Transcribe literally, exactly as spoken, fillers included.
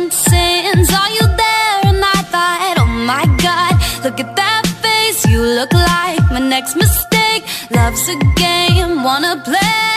dancing, saw you there and I thought, oh my God, look at that face, you look like my next mistake. Love's a game, wanna play.